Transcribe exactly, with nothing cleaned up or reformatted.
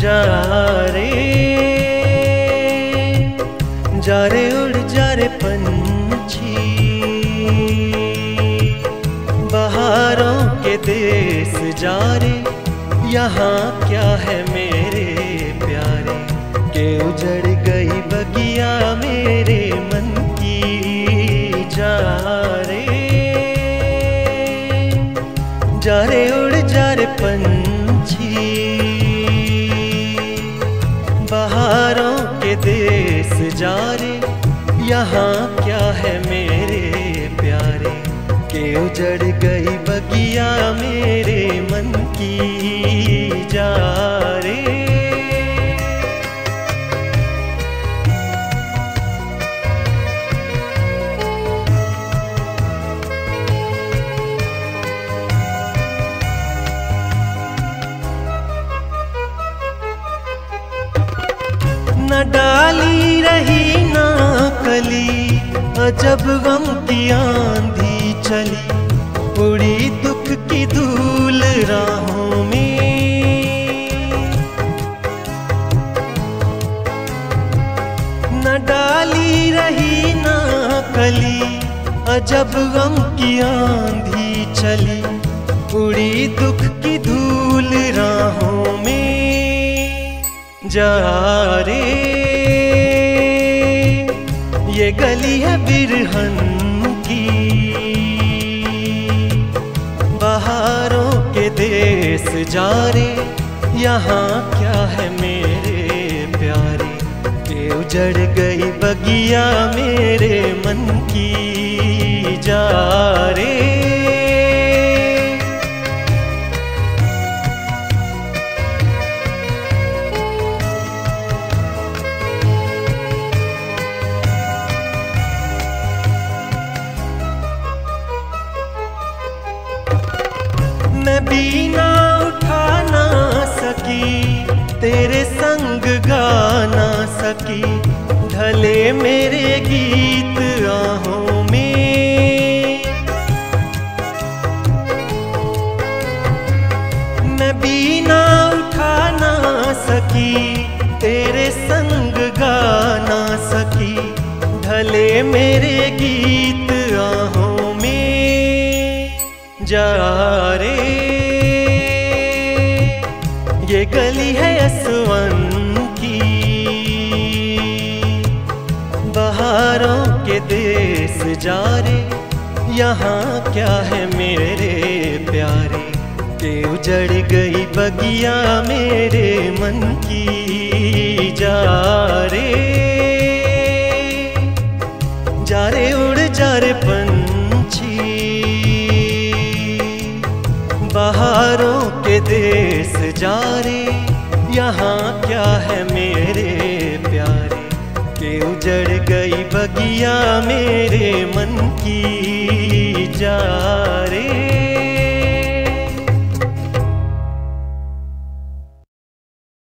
जा रे जा रे उड़ जा रे पंछी, बहारों के देश जा रे, यहाँ क्या है मेरे प्यारे, के उजड़ गई बगिया मेरे मन की। जा रे जा रे उड़ जा रे पंछी, बहारों के देश जा रे, यहाँ क्या है मेरे प्यारे, के उजड़ गई बगिया मेरे मन की। जा रे न डाली रही ना कली, अजब गम की आंधी चली, उड़ी दुख की धूल राहों में। न डाली रही ना कली, अजब गम की आंधी चली, उड़ी दुख की धूल राहों में। जा रे ये गली है बिरहन की, बहारों के देश जा रे, यहाँ क्या है मेरे प्यारे, के उजड़ गई बगिया मेरे मन की। जा रे मैं बीना उठा ना सकी, तेरे संग गा ना सकी, ढले मेरे गीत आहों में। मैं बीना उठा ना सकी, तेरे संग गा ना सकी, ढले मेरे गीत आहों में। जा रे ये गली है असवन की, बहारों के देश जा रे, यहाँ क्या है मेरे प्यारे, के उजड़ गई बगिया मेरे मन की। जा रे जा रे उड़ जा रे पंछी, बहारों के देश जा रे, यहाँ क्या है मेरे प्यारे, के उजड़ गई बगिया मेरे मन की। जा रे